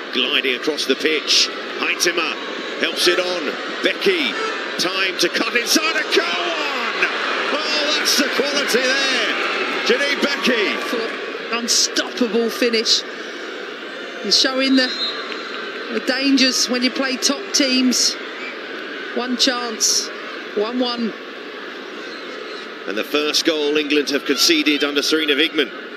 gliding across the pitch. Heitemar helps it on. Beckie, time to cut inside a CANWNT. Oh, that's the quality there. Janine Beckie. Unstoppable finish. He's showing the dangers when you play top teams. One chance, 1-1. And the first goal England have conceded under Sarina Wiegman.